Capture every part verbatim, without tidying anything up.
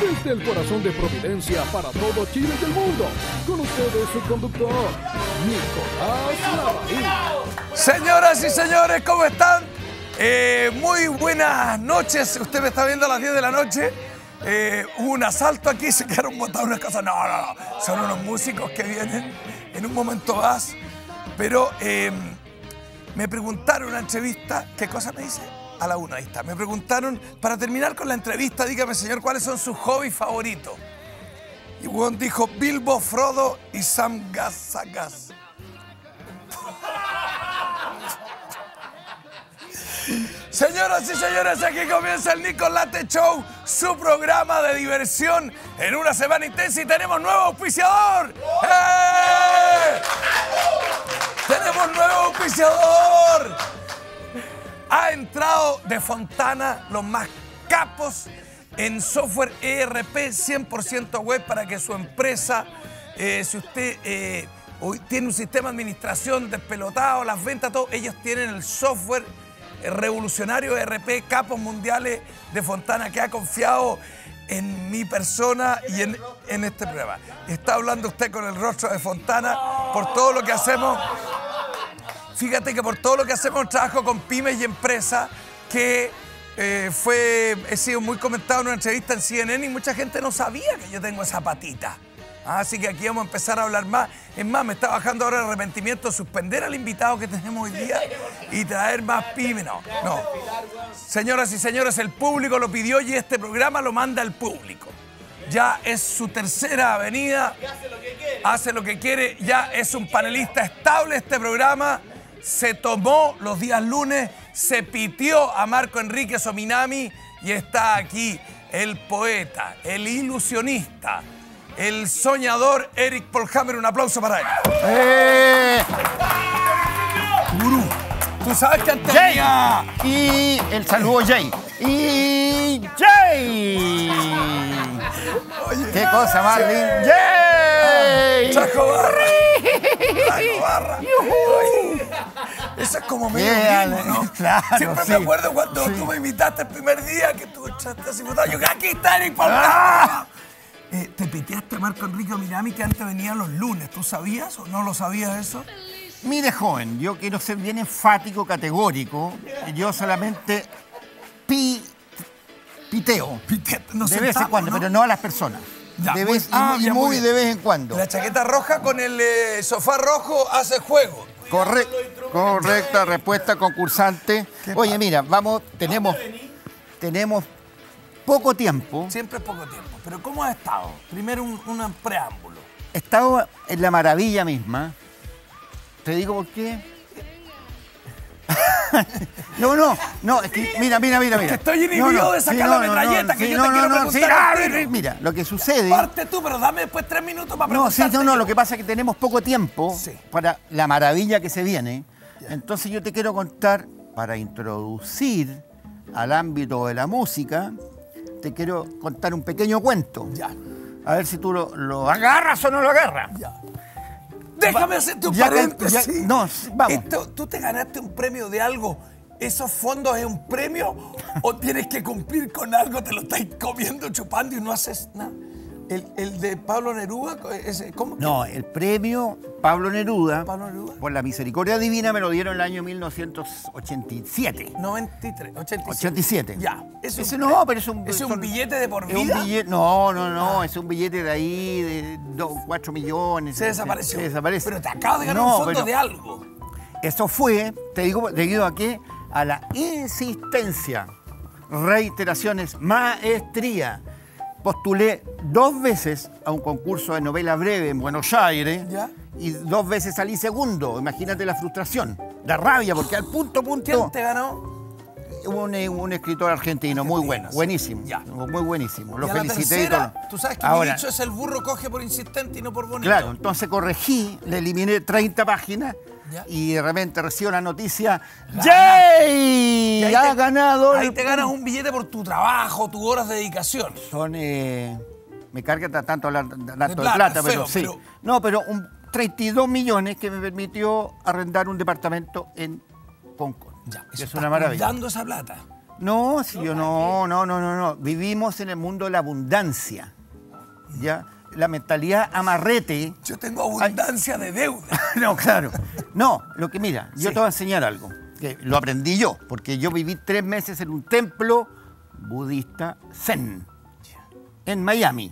desde el corazón de Providencia para todo Chile y el mundo. Con ustedes su conductor, Nicolás Larraín. Señoras y señores, ¿cómo están? Eh, muy buenas noches. Usted me está viendo a las diez de la noche. Eh, hubo un asalto aquí, se quedaron botadas unas cosas. No, no, no. Son unos músicos que vienen en un momento más. Pero eh, me preguntaron en una entrevista, ¿qué cosa me dice? A la una, ahí está. Me preguntaron, para terminar con la entrevista, dígame, señor, ¿cuáles son sus hobbies favoritos? Y Juan dijo, Bilbo, Frodo y Sam Gazagas. Señoras y señores, aquí comienza el Nicolate Show, su programa de diversión en una semana intensa y tenemos nuevo auspiciador. ¡Eh! ¡Tenemos nuevo auspiciador! Ha entrado de Fontana, los más capos en software E R P cien por ciento web para que su empresa, eh, si usted eh, tiene un sistema de administración despelotado, las ventas, todo, ellos tienen el software revolucionario E R P, capos mundiales de Fontana, que ha confiado en mi persona y en, en este programa. Está hablando usted con el rostro de Fontana por todo lo que hacemos. Fíjate que por todo lo que hacemos trabajo con pymes y empresas, que eh, fue, he sido muy comentado en una entrevista en C N N y mucha gente no sabía que yo tengo esa patita. Así que aquí vamos a empezar a hablar más. Es más, me está bajando ahora el arrepentimiento, suspender al invitado que tenemos hoy día y traer más pymes. No, no. Señoras y señores, el público lo pidió y este programa lo manda el público. Ya es su tercera avenida, hace lo que quiere, ya es un panelista estable este programa. Se tomó los días lunes, se pitió a Marco Enrique Sominami y está aquí el poeta, el ilusionista, el soñador Eric Polhammer. Un aplauso para él. ¡Eh! Gurú, tú sabes que antes Jay. había... Y el saludo Jay. Y Jay. Oye, ¿Qué cosa más sí. linda? Jay. Chaco Barra. Chaco Barra. Oye, eso es como medio Bien, gringo, ¿no? claro, Siempre sí. me acuerdo cuando Sí. tú me invitaste el primer día que tú echaste así botado. Yo, aquí está Eric Polhammer. ¡Ah! Eh, te piteaste a Marco Enrique Minami que antes venía los lunes. ¿Tú sabías o no lo sabías eso? Mire, joven, yo quiero ser bien enfático, categórico. Yo solamente pi, piteo. Pite- nos De vez en sentamos, cuando, ¿no? pero no a las personas. Ya, de muy- vez, y ah, muy, ya, y muy muy bien. de vez en cuando. La chaqueta roja con el eh, sofá rojo hace juego. Corre- correcta respuesta, concursante. ¿Qué Oye, pasa? mira, vamos, tenemos, tenemos poco tiempo. Siempre es poco tiempo. Pero ¿cómo has estado? Primero un, un preámbulo. He estado en la maravilla misma. Te digo por qué. No, no, no, es que mira, mira, mira, mira. que estoy inhibido de sacar la metralleta, que yo te quiero preguntar sí, al ah, tiro. mira, lo que sucede. Parte tú, pero dame después tres minutos para No, sí, preguntarte. no, no, yo. lo que pasa es que tenemos poco tiempo Sí. para la maravilla que se viene. Entonces yo te quiero contar, para introducir al ámbito de la música, te quiero contar un pequeño cuento. Ya, A ver si tú lo, lo agarras o no lo agarras. ya. Déjame hacerte un Ya que- paréntesis. ya- no, sí, vamos. Esto, ¿tú te ganaste un premio de algo? ¿Esos fondos es un premio? ¿O tienes que cumplir con algo? ¿Te lo estáis comiendo, chupando y no haces nada? ¿El, el de Pablo Neruda? Ese, ¿cómo? No, el premio Pablo Neruda, Pablo Neruda. por la misericordia divina, me lo dieron en el año mil novecientos ochenta y siete. noventa y tres, ochenta y siete. ochenta y siete. Ya. Es Ese un, no, pero es un... ¿Es un son- billete de por es un vida? billete, no, no, no, es un billete de ahí de dos, cuatro millones. Se desapareció. Se, desaparece. Pero te acabas de ganar No, un fondo pero de algo. Eso fue, te digo, debido a qué? A la insistencia, reiteraciones, maestría. Postulé dos veces a un concurso de novela breve en Buenos Aires. ¿Ya? Y dos veces salí segundo. Imagínate la frustración, la rabia, porque al punto, punto... ¿Quién te ganó? Un, un escritor argentino muy bueno, sí. buenísimo, Ya. muy buenísimo. Lo Y a la felicité y tercera, todo. tú sabes que Ahora, mi dicho es el burro coge por insistente y no por bonito. claro, entonces corregí, le eliminé treinta páginas Ya. y de repente recibo la noticia, Gana. ¡Jay! Y ahí Ha te- ganado Ahí el- te ganas un billete por tu trabajo, tus horas de dedicación. Son, eh, me carga t- tanto hablar tanto de plata, plata, feo, pero sí. pero- No, pero un treinta y dos millones que me permitió arrendar un departamento en Concón. Ya, Es eso una estás maravilla. dando esa plata. No, si yo no, no, no, no, no. Vivimos en el mundo de la abundancia. ¿Ya? La mentalidad amarrete. Yo tengo abundancia Ay. de deuda. No, claro. No, lo que mira, yo Sí. te voy a enseñar algo. Que lo aprendí yo, porque yo viví tres meses en un templo budista zen en Miami.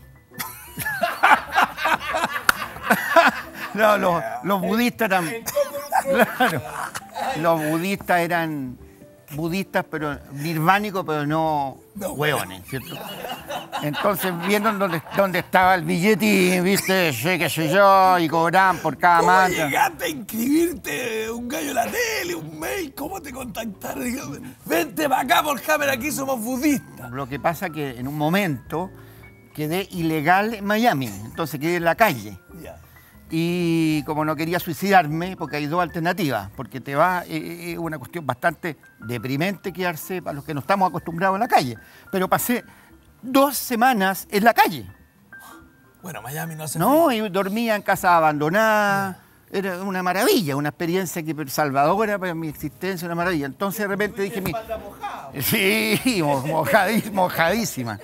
No, los, los budistas eran. Claro, los budistas eran budistas, pero nirvánicos, pero no, No, hueones, ¿cierto? Entonces vieron dónde, dónde estaba el billetín, ¿viste? Sí, qué sé yo, y cobraban por cada ¿Cómo manta. llegaste a inscribirte? Un gallo en la tele, un mail, ¿cómo te contactaron? Dígame, vente para acá, por Hammer, aquí somos budistas. Lo que pasa que en un momento quedé ilegal en Miami, entonces quedé en la calle. Ya. Y como no quería suicidarme, porque hay dos alternativas, porque te va, es eh, eh, una cuestión bastante deprimente quedarse para los que no estamos acostumbrados en la calle. Pero pasé dos semanas en la calle. Bueno, Miami no hace No, y dormía en casa abandonada. Era una maravilla, una experiencia que salvadora para mi existencia, una maravilla. Entonces de repente dije, mi... sí, mojadí- mojadísima.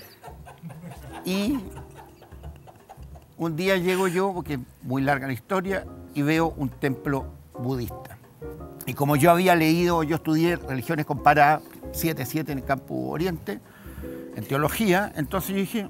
Y un día llego yo, porque es muy larga la historia, y veo un templo budista. Y como yo había leído, yo estudié religiones comparadas, siete siete en el Campo Oriente, en teología, entonces yo dije,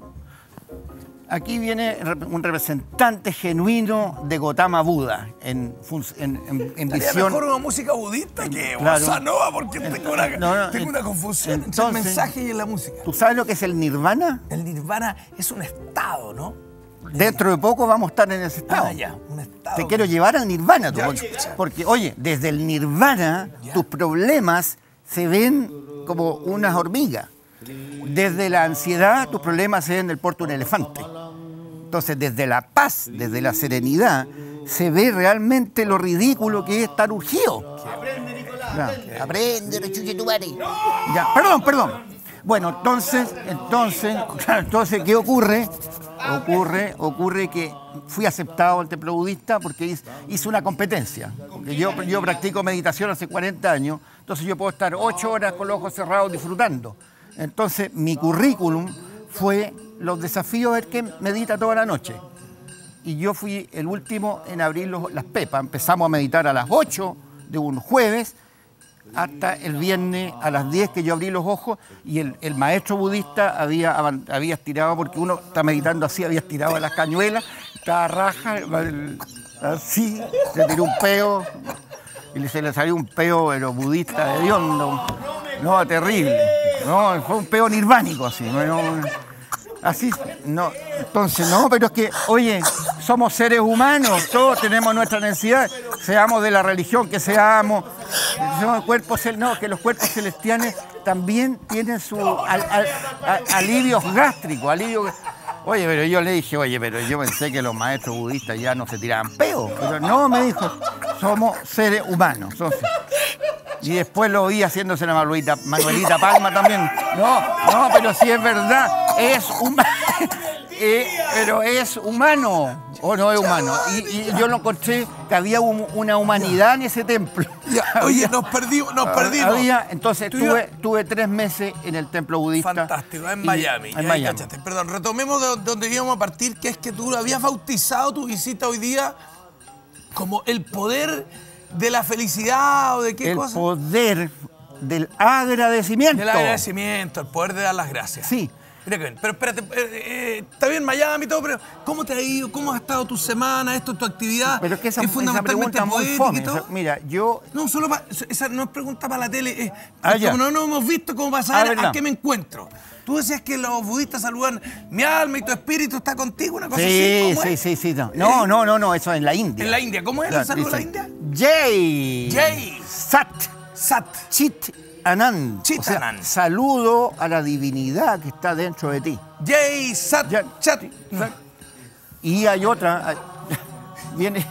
aquí viene un representante genuino de Gautama Buda, en, en, en, en Sería visión... mejor una música budista que Claro. bossa nova, porque tengo una, No, no, tengo una confusión entre el entonces- mensaje y la música. ¿Tú sabes lo que es el nirvana? El nirvana es un estado, ¿no? Dentro de poco vamos a estar en ese estado. Ah, ya, un estado. Te quiero llevar al nirvana, tú, Ya, porque, chucha. porque, oye, desde el nirvana Ya. tus problemas se ven como unas hormigas. Desde la ansiedad tus problemas se ven del porte de un elefante. Entonces, desde la paz, desde la serenidad, se ve realmente lo ridículo que es estar urgido. Aprende, Nicolás. Aprende, rechuche tu madre. Ya, perdón, perdón. Bueno, entonces, entonces, entonces, ¿qué ocurre? Ocurre, ocurre que fui aceptado al templo budista porque hice, hice una competencia. Porque yo, yo practico meditación hace cuarenta años, entonces yo puedo estar ocho horas con los ojos cerrados disfrutando. Entonces, mi currículum fue los desafíos del que medita toda la noche. Y yo fui el último en abrir los- las pepas. Empezamos a meditar a las ocho de un jueves hasta el viernes a las diez que yo abrí los ojos y el, el maestro budista había, avan- había estirado, porque uno está meditando así, había estirado las cañuelas, estaba raja, el- así, se tiró un peo y se le salió un peo, pero budista de hediondo. No, terrible. No, fue un peo nirvánico así. No, no, así, no. Entonces, no, pero es que, oye, somos seres humanos, todos tenemos nuestra necesidad, seamos de la religión que seamos, somos cuerpos, cel- no, que los cuerpos celestiales también tienen su al- al- a- alivios gástricos, alivios. Oye, pero yo le dije, oye, pero yo pensé que los maestros budistas ya no se tiraban peos. Pero no, me dijo, somos seres humanos. Somos- Y después lo vi haciéndose la Manuelita, Manuelita Palma también. No, no, pero sí es verdad, es humano. Eh, pero es humano, o no es humano. Y, y yo lo encontré que había un- una humanidad en ese templo. Ya, oye, nos perdimos, nos perdimos. Había, entonces Tú tuve, ibas- tuve tres meses en el templo budista. Fantástico, en Y- Miami. En ya ahí Miami. cachaste. Perdón, retomemos de donde íbamos a partir, que es que tú habías bautizado tu visita hoy día como el poder de la felicidad o de qué El cosa. poder del agradecimiento. Del agradecimiento, el poder de dar las gracias. Sí. Mira que bien. Pero espérate, eh, eh, está bien Miami y todo, pero ¿cómo te ha ido? ¿Cómo ha estado tu semana? ¿Esto es tu actividad? Pero es que esa, ¿Es esa fundamentalmente pregunta es muy poética fome. y todo? Esa- mira, yo... No, solo pa- esa no es pregunta para la tele. Es, Ah, es ya. como no nos hemos visto, como para Ah, saber verdad. a qué me encuentro. Tú decías que los budistas saludan, mi alma y tu espíritu está contigo, una cosa así. Sí, ¿Cómo sí, es? sí, sí. No, no, no, no, no, eso es en la India. En la India. ¿Cómo es el saludo en la India? Jai. Jai. Sat. Sat. Chit Anand. Chit O sea, Anand. saludo a la divinidad que está dentro de ti. Jai, Sat, Ya. Chat. Y hay otra. hay- Viene.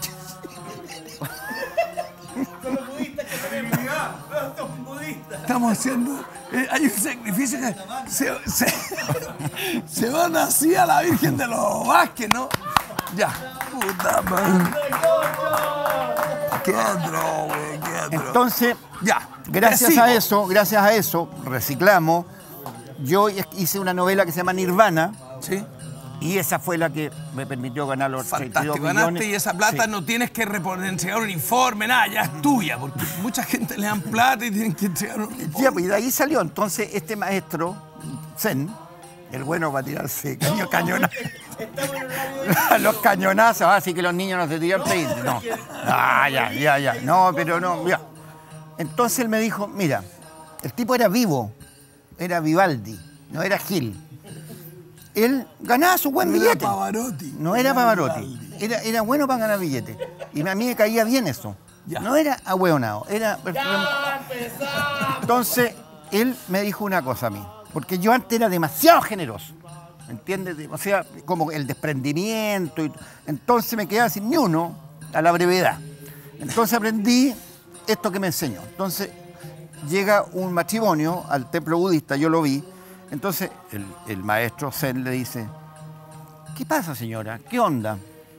Estamos haciendo. eh, hay un sacrificio que se, se, se van así a la Virgen de los Vázquez, ¿no? Ya. Puta madre. Qué atro, güey, qué atro. Entonces, Ya. Gracias Recibo. a eso, gracias a eso, reciclamos. Yo hice una novela que se llama Nirvana. Sí. Y esa fue la que me permitió ganar los treinta y dos Fantástico, ganaste millones. y esa plata Sí. no tienes que reponer, entregar un informe, nada, ya es tuya, porque mucha gente le dan plata y tienen que entregar un informe. Ya, pues, y de ahí salió. Entonces, este maestro, Zen, el bueno para tirarse caño, cañonazos. Los cañonazos, así que los niños no se divierten. No, ah, ya, ya, ya. No, pero no, ya. Entonces él me dijo, mira, el tipo era vivo, era Vivaldi, no era Gil. Él ganaba su buen No era billete. Pavarotti. No era Pavarotti. Era, era bueno para ganar billete. Y a mí me caía bien eso. Ya. No era ahueonado, era... Entonces, él me dijo una cosa a mí. Porque yo antes era demasiado generoso. ¿Entiendes? O sea, como el desprendimiento. Y... Entonces me quedaba sin ni uno a la brevedad. Entonces aprendí esto que me enseñó. Entonces llega un matrimonio al templo budista, yo lo vi. Entonces el, el maestro Zen le dice, ¿qué pasa, señora? ¿Qué onda?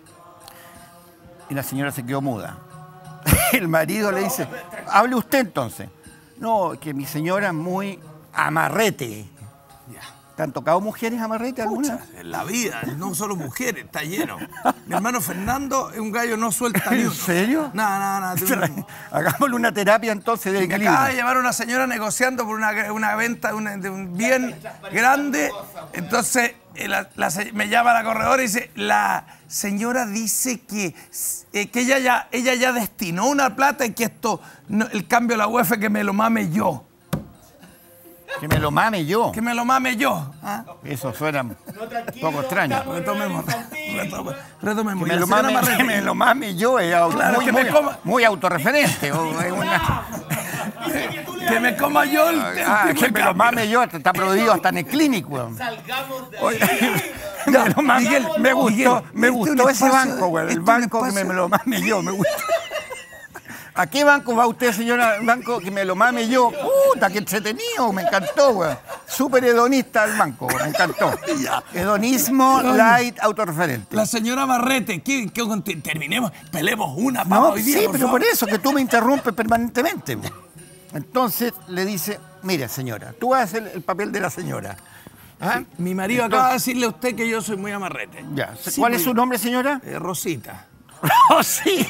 Y la señora se quedó muda. El marido le dice, hable usted entonces. No, que mi señora es muy amarrete. Ya. ¿Te han tocado mujeres amarrete alguna? Pucha, en la vida, no solo mujeres, está lleno. Mi hermano Fernando es un gallo, no suelta ni ¿En uno. serio? Nada, nada, nada. Hagámosle una terapia entonces de Me equilibrio. acaba de llamar una señora negociando por una, una venta de, una- de un bien grande. Entonces eh, la- la se- me llama la corredora y dice, la señora dice que, eh, que ella, ya, ella ya destinó una plata y que esto, no- el cambio de la U E F que me lo mame yo. Que me lo mame yo. Que me lo mame yo. ¿Ah? Eso suena un poco extraño. Retomemos. Retomemos. Retomemos. Que Y me la lo señora mame, Marrete- que me lo mame yo es auto- Claro, muy, que me muy- coma- muy autorreferente. o es una- Que me coma yo el, el Ah, tipo que de me lo cambio. mame yo, está prohibido hasta en el clínico. weón. Salgamos de Oye, ahí. me lo mame- Miguel, me gustó, Miguel, me este es un gustó ese espacio- banco, güey. El este es un banco que me, espacio- me lo mame yo, me gusta. ¿A qué banco va usted, señora? El banco que me lo mame yo. Puta, qué entretenido, me encantó, güey. Súper hedonista el banco, güey, me encantó. Hedonismo light autorreferente. La señora Barrete, ¿qué, qué, conti- terminemos, pelemos una papa No, hoy día, sí, por pero favor. por eso, que tú me interrumpes permanentemente. Entonces le dice, mire, señora, tú haces el, el papel de la señora. ¿Ah? Mi marido acaba de decirle a usted que yo soy muy amarrete. Ya. Sí, ¿Cuál es pues, su nombre, señora? eh, Rosita. Rosita.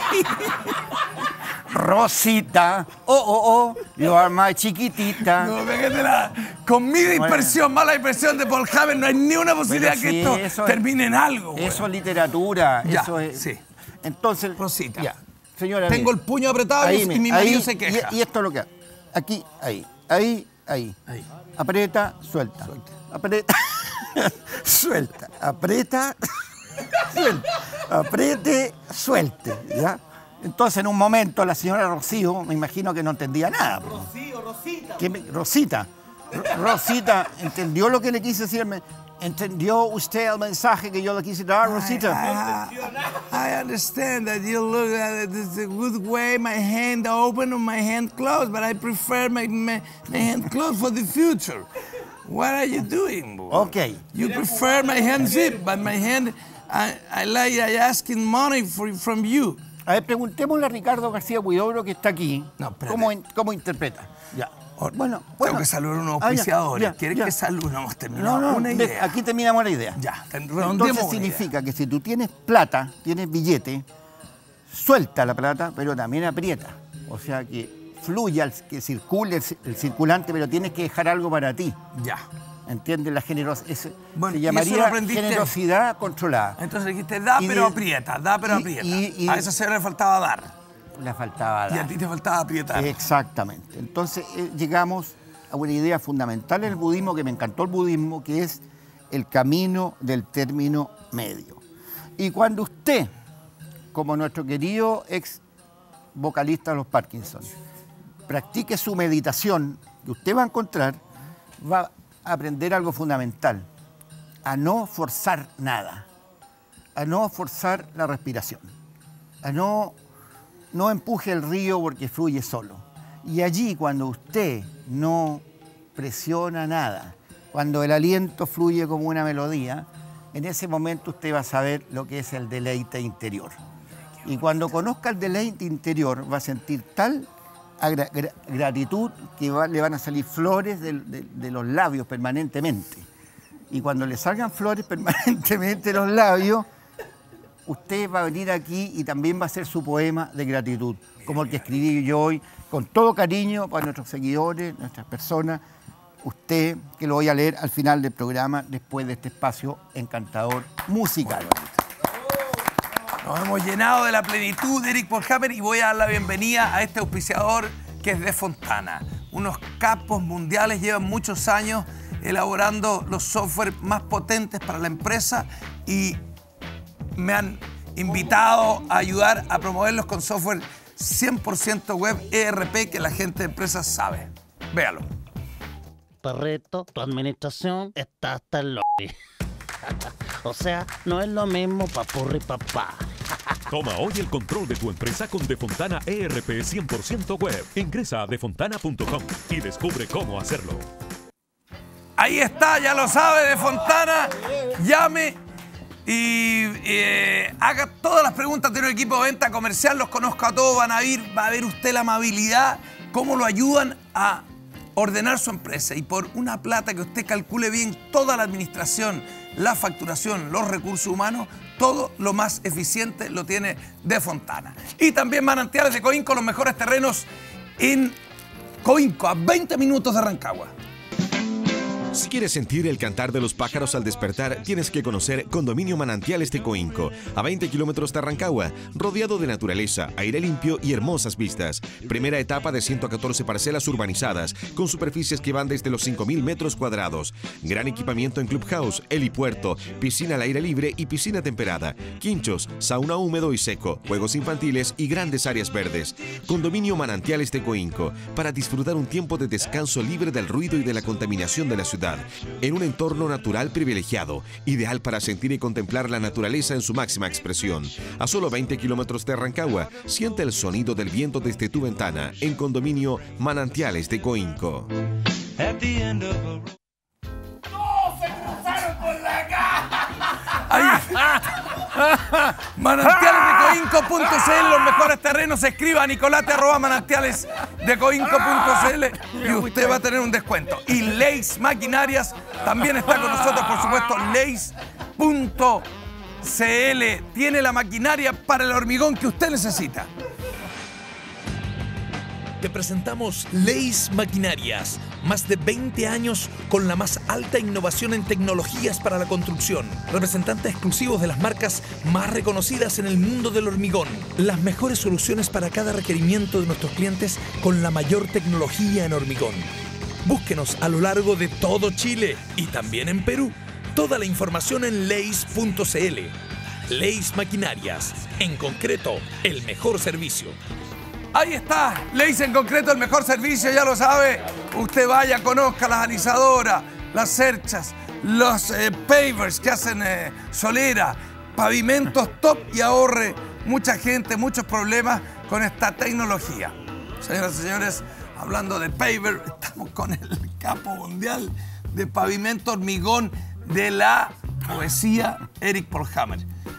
Rosita. Oh, oh, oh. You are my chiquitita. No, fíjate la- con mi dispersión, mala dispersión de Paul Haven, no hay ni una posibilidad Pero que sí, esto eso es- termine en algo. güey. Eso es literatura. Ya, eso es. sí. Entonces. Rosita. Ya. Señora. Tengo mire. el puño apretado y, mire, y mi marido ahí, se queja. Y, y esto es lo que hace. Aquí, ahí. Ahí, ahí. Ahí. Aprieta, suelta. Aprieta, suelta. Aprieta, suelta. Apriete, suelte. ¿Ya? Entonces, en un momento, la señora Rocío, me imagino que no entendía nada. po. Rocío, Rosita. ¿Qué me- Rosita. Ro- Rosita, ¿entendió lo que le quise decirme? ¿Entendió usted el mensaje que yo le quise dar, Rosita? I, I understand that you look at it is a good way, my hand open or my hand closed, but I prefer my, my, my hand closed for the future. What are you doing, boy? Ok. You prefer my hand zip, but my hand, I, I like I asking money for, from you. A ver, preguntémosle a Ricardo García Huidobro, que está aquí, No, espérate. ¿cómo, in- cómo interpreta? Ya. Bueno, Tengo bueno. que saludar a unos Ah, ya, auspiciadores. ya, ¿Quieres ya. que saludemos? Terminado No, no, una de- idea. aquí terminamos la idea. Ya, redondeemos Entonces una significa que si tú tienes plata, tienes billete, suelta la plata, pero también aprieta. O sea, que fluya, el- que circule el, ci- el circulante, pero tienes que dejar algo para ti. Ya. ¿Entiendes? La generosidad. Bueno, Se y eso lo llamaría aprendiste. generosidad controlada. Entonces dijiste, da Y pero de- aprieta, da pero y- aprieta. y- y- A esa señora le faltaba dar. Le faltaba Y a dar. ti te faltaba aprietar. Exactamente. Entonces eh, llegamos a una idea fundamental en el budismo, que me encantó el budismo, que es el camino del término medio. Y cuando usted, como nuestro querido ex vocalista de los Parkinson, practique su meditación, que usted va a encontrar, va a aprender algo fundamental, a no forzar nada, a no forzar la respiración, a no, no empuje el río porque fluye solo. Y allí, cuando usted no presiona nada, cuando el aliento fluye como una melodía, en ese momento usted va a saber lo que es el deleite interior. Y cuando conozca el deleite interior, va a sentir tal a gra gra gratitud que va, le van a salir flores de, de, de los labios permanentemente. Y cuando le salgan flores permanentemente de los labios, usted va a venir aquí y también va a hacer su poema de gratitud, como el que escribí yo hoy, con todo cariño para nuestros seguidores, nuestras personas. Usted, que lo voy a leer al final del programa, después de este espacio encantador musical. Nos hemos llenado de la plenitud de Eric Polhammer y voy a dar la bienvenida a este auspiciador que es deFontana. Unos capos mundiales, llevan muchos años elaborando los software más potentes para la empresa y me han invitado a ayudar a promoverlos con software cien por ciento web E R P que la gente de empresas sabe. Véalo. Perrito, tu administración está hasta el lobby. O sea, no es lo mismo papurri papá. Toma hoy el control de tu empresa con deFontana E R P cien por ciento web. Ingresa a defontana punto com y descubre cómo hacerlo. Ahí está, ya lo sabe, deFontana. Llame y eh, haga todas las preguntas de un equipo de venta comercial. Los conozco a todos, van a ir, va a ver usted la amabilidad, cómo lo ayudan a ordenar su empresa. Y por una plata que usted calcule bien toda la administración, la facturación, los recursos humanos, todo lo más eficiente lo tiene deFontana. Y también Manantiales de Coinco, los mejores terrenos en Coinco, a veinte minutos de Rancagua. Si quieres sentir el cantar de los pájaros al despertar, tienes que conocer Condominio Manantiales de Coinco, a veinte kilómetros de Rancagua, rodeado de naturaleza, aire limpio y hermosas vistas. Primera etapa de ciento catorce parcelas urbanizadas, con superficies que van desde los cinco mil metros cuadrados. Gran equipamiento en clubhouse, helipuerto, piscina al aire libre y piscina temperada, quinchos, sauna húmedo y seco, juegos infantiles y grandes áreas verdes. Condominio Manantiales de Coinco, para disfrutar un tiempo de descanso libre del ruido y de la contaminación de la ciudad. En un entorno natural privilegiado, ideal para sentir y contemplar la naturaleza en su máxima expresión. A solo veinte kilómetros de Rancagua, siente el sonido del viento desde tu ventana en Condominio Manantiales de Coinco. Ahí. Manantiales de Coinco punto c l, los mejores terrenos. Escriba a nicolate arroba manantiales de coinco punto c l y usted va a tener un descuento. Y Leis Maquinarias también está con nosotros, por supuesto. Leis punto c l tiene la maquinaria para el hormigón que usted necesita. Te presentamos Leis Maquinarias, más de veinte años con la más alta innovación en tecnologías para la construcción. Representantes exclusivos de las marcas más reconocidas en el mundo del hormigón. Las mejores soluciones para cada requerimiento de nuestros clientes con la mayor tecnología en hormigón. Búsquenos a lo largo de todo Chile y también en Perú. Toda la información en leis punto c l. Leis Maquinarias, en concreto, el mejor servicio. Ahí está, Leis en concreto, el mejor servicio, ya lo sabe. Usted vaya, conozca las alisadoras, las cerchas, los eh, pavers que hacen eh, solera, pavimentos top y ahorre mucha gente, muchos problemas con esta tecnología. Señoras y señores, hablando de paver, estamos con el capo mundial de pavimento hormigón de la poesía, Eric Polhammer.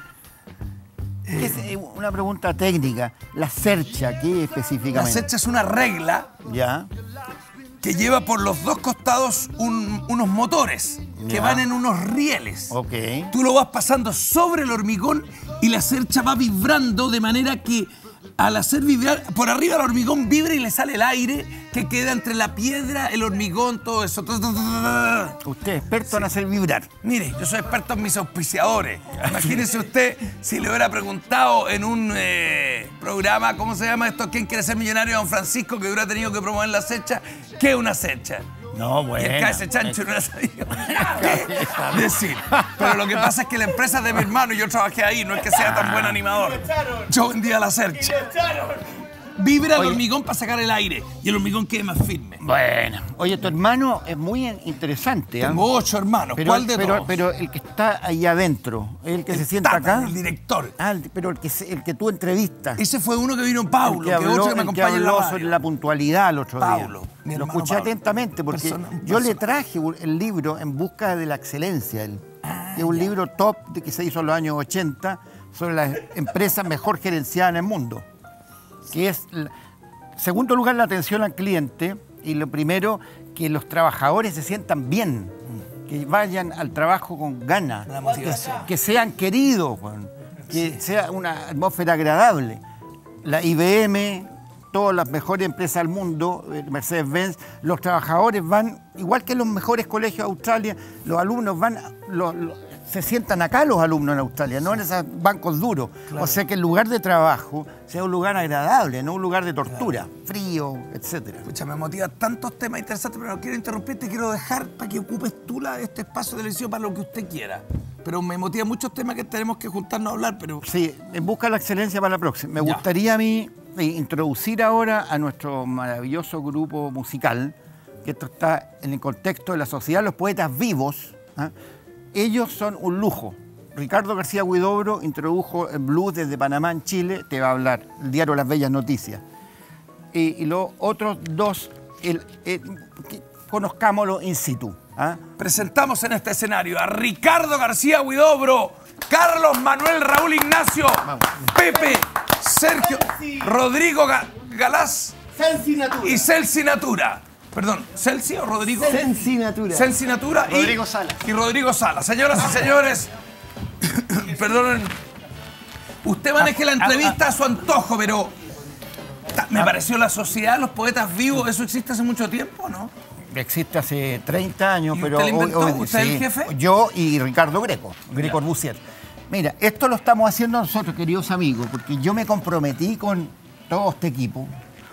Es una pregunta técnica. La cercha, ¿qué específicamente? La cercha es una regla ya que lleva por los dos costados un, unos motores que ya. van en unos rieles. Ok. Tú lo vas pasando sobre el hormigón y la cercha va vibrando de manera que al hacer vibrar, por arriba el hormigón vibra y le sale el aire que queda entre la piedra, el hormigón, todo eso. Usted es experto en hacer vibrar. Mire, yo soy experto en mis auspiciadores. Imagínese usted si le hubiera preguntado en un eh, programa, ¿cómo se llama esto? ¿Quién quiere ser millonario? Don Francisco, que hubiera tenido que promover la cercha. ¿Qué es una cercha? No, bueno. Y el K S Chancho no era sabía qué decir. Pero lo que pasa es que la empresa es de mi hermano y yo trabajé ahí. No es que sea tan buen animador. Yo vendía la cercha. Vibra el Oye. hormigón para sacar el aire y el hormigón quede más firme. Bueno. Oye, tu hermano es muy interesante. ¿eh? Tengo ocho hermanos. Pero, ¿Cuál de pero, todos? pero el que está ahí adentro, el que El se sienta Tata, acá. el director. Ah, el- pero el que, se- el que tú entrevistas. Ese fue uno que vino Paulo, el que, habló, otro que me el que acompaña en la habló radio. sobre la puntualidad el otro Paulo, día. mi Lo hermano escuché Paulo. atentamente porque Persona- un yo le persona. traje el libro En busca de la excelencia, el- que es un libro top de que se hizo en los años ochenta sobre las empresas mejor gerenciadas en el mundo. Que es, la- segundo lugar, la atención al cliente. Y lo primero, que los trabajadores se sientan bien, que vayan al trabajo con ganas, que, que sean queridos, que sea una atmósfera agradable. La I B M, todas las mejores empresas del mundo, Mercedes-Benz, los trabajadores van, igual que en los mejores colegios de Australia, los alumnos van, los, los, se sientan acá los alumnos en Australia, no en esos bancos duros. Claro. O sea que el lugar de trabajo sea un lugar agradable, no un lugar de tortura, claro. frío, etcétera. Escucha, me motiva tantos temas interesantes, pero no quiero interrumpirte, quiero dejar para que ocupes tú la, este espacio de televisión para lo que usted quiera. Pero me motiva muchos temas que tenemos que juntarnos a hablar, pero... Sí, en busca de la excelencia para la próxima. Me ya. gustaría a mí introducir ahora a nuestro maravilloso grupo musical, que esto está en el contexto de la Sociedad de los Poetas Vivos. ¿eh? Ellos son un lujo. Ricardo García Huidobro introdujo el blues desde Panamá en Chile, te va a hablar, el diario Las Bellas Noticias. Y, y los otros dos, el, el, que, conozcámoslo in situ. ¿eh? Presentamos en este escenario a Ricardo García Huidobro, Carlos Manuel Raúl Ignacio, Vamos. Pepe, Sergio, Rodrigo Ga Galás Celsi Natura. y Celsi Natura. Perdón, ¿Celsi o Rodrigo? Celsi Natura. Celsi Natura y Rodrigo Salas. Y Rodrigo Salas. Señoras y señores, perdonen, usted maneje la entrevista a su antojo, pero me pareció la Sociedad de los Poetas Vivos, ¿eso existe hace mucho tiempo, no? Existe hace treinta años, ¿Y pero... usted lo inventó? Hoy, hoy, ¿Usted sí, es el jefe? Yo y Ricardo Greco, Greco Orbusier. Mira, esto lo estamos haciendo nosotros, queridos amigos, porque yo me comprometí con todo este equipo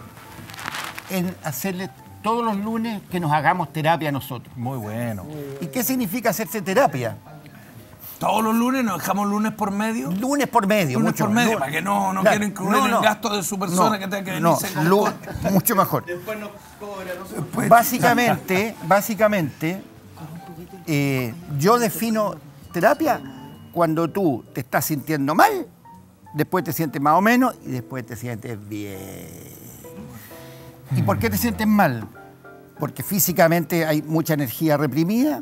en hacerle todos los lunes que nos hagamos terapia nosotros. Muy bueno. ¿Y qué significa hacerse terapia? ¿Todos los lunes nos dejamos lunes por medio? Lunes por medio. Lunes mucho, por medio, lunes. para que no, no Claro, quiero incluir no, no, el gasto de su persona no, que tenga que no, venirse con... lu- mucho mejor. Después nos cobra, no Después- Básicamente, básicamente, eh, yo defino terapia cuando tú te estás sintiendo mal, después te sientes más o menos y después te sientes bien. ¿Y por qué te sientes mal? Porque físicamente hay mucha energía reprimida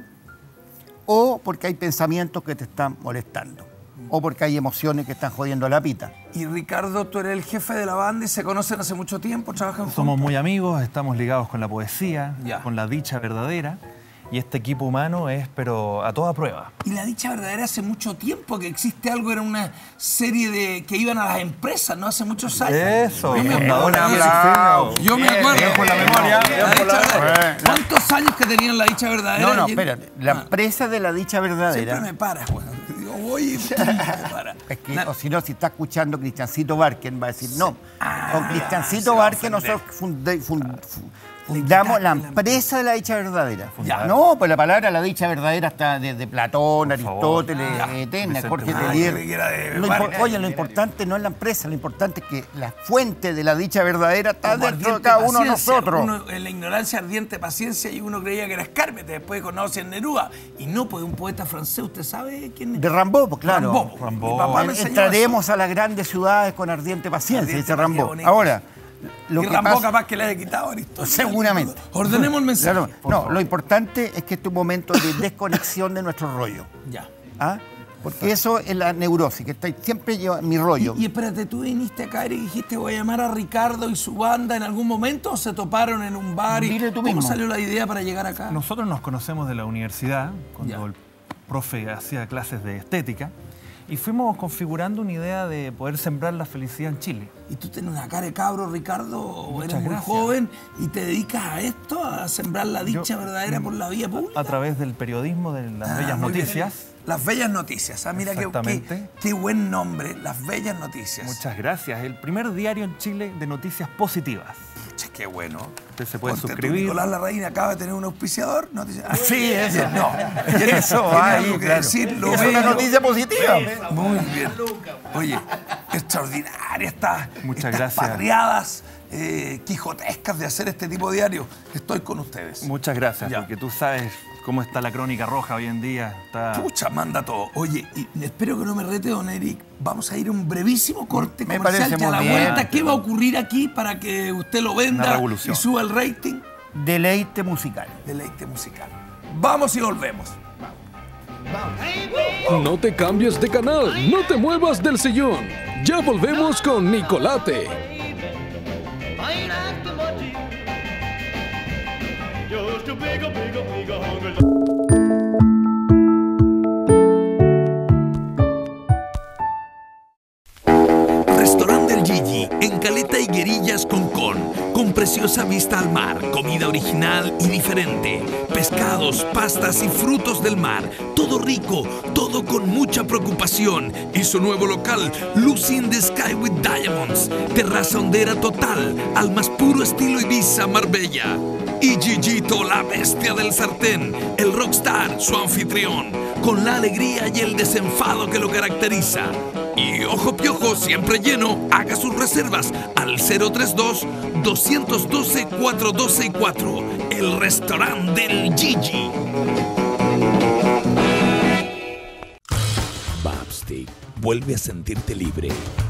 o porque hay pensamientos que te están molestando o porque hay emociones que están jodiendo la pita. Y Ricardo, tú eres el jefe de la banda y se conocen hace mucho tiempo, trabajan juntos. Somos muy amigos, estamos ligados con la poesía, Ya. con la dicha verdadera. Y este equipo humano es, pero a toda prueba. Y la dicha verdadera hace mucho tiempo que existe algo, era una serie de que iban a las empresas, ¿no? Hace muchos años. Eso, Yo me bien, acuerdo. un aplauso. Yo me Bien, acuerdo. bien por la memoria, La bien por dicha la verdadera. memoria. ¿Cuántos años que tenían la dicha verdadera? No, no, Y- espérate. La Ah, empresa de la dicha verdadera... Siempre me paras, güey. Digo, voy y me para. Es que, Na- o si no, si está escuchando Cristiancito Barken, va a decir no. Ah, Con se Cristiancito va a Barken ofender. nosotros funde- fun- fu- fundamos la quitaste la- empresa de la dicha verdadera. Ya. No, pues la palabra la dicha verdadera está desde Platón, Por favor. Aristóteles, Ya. Eterna, Vicente Jorge Huidobro. Telier. Ah, creí que era de Lo impo- Barken. Oye, lo importante no es la empresa, lo importante es que la fuente de la dicha verdadera está Como dentro de ardiente cada uno de paciencia. nosotros. Uno, en la ignorancia ardiente paciencia y uno creía que era Escármete, después conoce a Neruda. Y no, pues un poeta francés, ¿usted sabe quién es? De Rimbaud, pues claro. Rimbaud. Rimbaud. Mi papá me enseñó Entraremos a las grandes ciudades con ardiente paciencia, Ardiente, dice qué Rimbaud. bonito. Ahora, lo y que Rimbaud pasa... capaz que le haya quitado a Aristóteles. Seguramente. Ordenemos el mensaje. Claro, no, lo importante es que este es un momento de desconexión de nuestro rollo. Ya. ¿Ah? Porque eso es la neurosis, que está siempre yo en mi rollo. Y, y espérate, ¿tú viniste acá y dijiste voy a llamar a Ricardo y su banda en algún momento o se toparon en un bar? Y, Dile tú ¿Cómo mismo. salió la idea para llegar acá? Nosotros nos conocemos de la universidad, cuando Ya. el profe hacía clases de estética, y fuimos configurando una idea de poder sembrar la felicidad en Chile. Y tú tienes una cara de cabro, Ricardo, Muchas eres muy gracias. joven y te dedicas a esto, a sembrar la dicha Yo- verdadera por la vía pública. A través del periodismo, de las Ah, bellas muy bien. noticias. Las Bellas Noticias. Ah, mira qué, qué, Exactamente. qué buen nombre, Las Bellas Noticias. Muchas gracias. El primer diario en Chile de noticias positivas. Che, qué bueno. Usted se puede Ponte tú, suscribir. Nicolás Larraín acaba de tener un auspiciador. Noticia. Ah, Sí, eso. No. Eso, Tiene ahí, algo que claro. decir, lo Es una bello. noticia positiva. Muy bien. Oye, extraordinaria estas, Muchas estas gracias. parriadas eh, quijotescas de hacer este tipo de diario. Estoy con ustedes. Muchas gracias, Ya. porque tú sabes cómo está la crónica roja hoy en día. Está... Pucha, manda todo. Oye, y espero que no me rete, don Eric. Vamos a ir a un brevísimo corte Me comercial. parece Que a muy la bien. vuelta, ¿qué va a ocurrir aquí para que usted lo Una venda revolución. y suba el rating? Deleite musical. Deleite musical. Vamos y volvemos. No te cambies de canal, no te muevas del sillón. Ya volvemos con Nicolate. Baila Restaurante El Gigi, en Caleta Higuerillas, Concón, con preciosa vista al mar, comida original y diferente, pescados, pastas y frutos del mar, todo rico, todo con mucha preocupación. Y su nuevo local, Lucy in the Sky with Diamonds, terraza hondera total, al más puro estilo Ibiza, Marbella. Y Gigito, la bestia del sartén, el rockstar, su anfitrión, con la alegría y el desenfado que lo caracteriza. Y ojo piojo, siempre lleno, haga sus reservas al cero tres dos, dos uno dos, cuatro dos seis cuatro. El restaurante del Gigi. Babstick, vuelve a sentirte libre.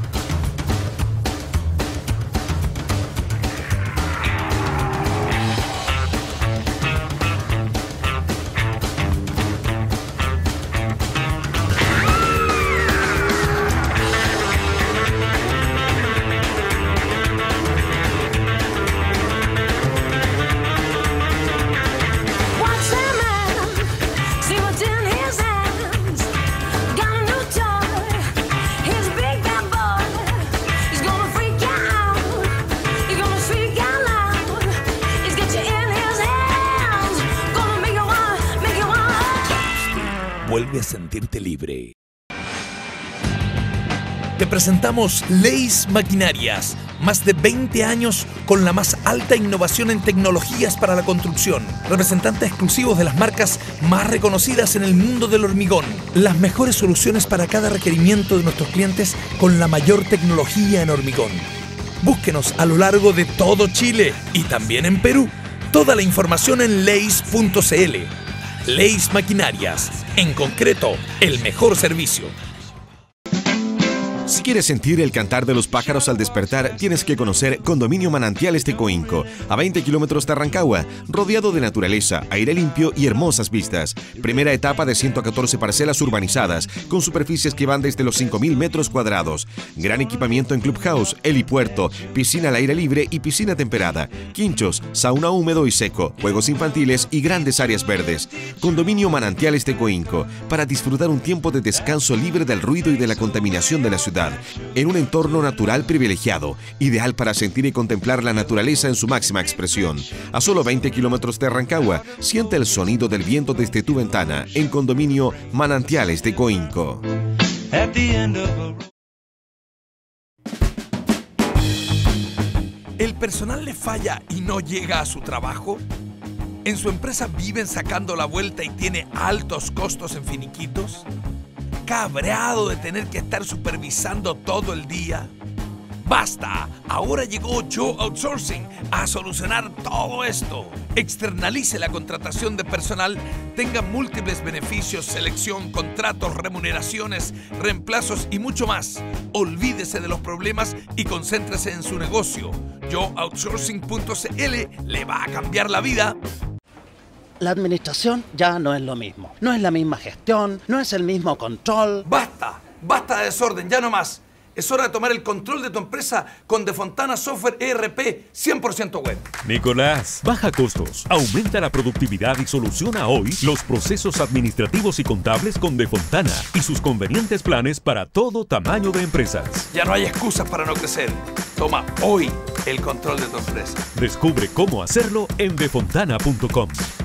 Vuelve a sentirte libre. Te presentamos Leis Maquinarias, más de veinte años con la más alta innovación en tecnologías para la construcción, representantes exclusivos de las marcas más reconocidas en el mundo del hormigón, las mejores soluciones para cada requerimiento de nuestros clientes con la mayor tecnología en hormigón. Búsquenos a lo largo de todo Chile y también en Perú. Toda la información en leis punto c l. Leis Maquinarias, en concreto, el mejor servicio. Si quieres sentir el cantar de los pájaros al despertar, tienes que conocer Condominio Manantiales de Coinco, a veinte kilómetros de Rancagua, rodeado de naturaleza, aire limpio y hermosas vistas. Primera etapa de ciento catorce parcelas urbanizadas, con superficies que van desde los cinco mil metros cuadrados. Gran equipamiento en clubhouse, helipuerto, piscina al aire libre y piscina temperada, quinchos, sauna húmedo y seco, juegos infantiles y grandes áreas verdes. Condominio Manantiales de Coinco, para disfrutar un tiempo de descanso libre del ruido y de la contaminación de la ciudad, en un entorno natural privilegiado, ideal para sentir y contemplar la naturaleza en su máxima expresión. A solo veinte kilómetros de Rancagua, siente el sonido del viento desde tu ventana, en Condominio Manantiales de Coinco. ¿El personal le falla y no llega a su trabajo? ¿En su empresa viven sacando la vuelta y tiene altos costos en finiquitos? ¿Cabreado de tener que estar supervisando todo el día? ¡Basta! Ahora llegó Joe Outsourcing a solucionar todo esto. Externalice la contratación de personal, tenga múltiples beneficios, selección, contratos, remuneraciones, reemplazos y mucho más. Olvídese de los problemas y concéntrese en su negocio. joe outsourcing punto c l le va a cambiar la vida. La administración ya no es lo mismo. No es la misma gestión, no es el mismo control. ¡Basta! ¡Basta de desorden! ¡Ya no más! Es hora de tomar el control de tu empresa con Defontana Software E R P cien por ciento web. Nicolás, baja costos, aumenta la productividad y soluciona hoy los procesos administrativos y contables con Defontana y sus convenientes planes para todo tamaño de empresas. Ya no hay excusas para no crecer. Toma hoy el control de tu empresa. Descubre cómo hacerlo en defontana punto com.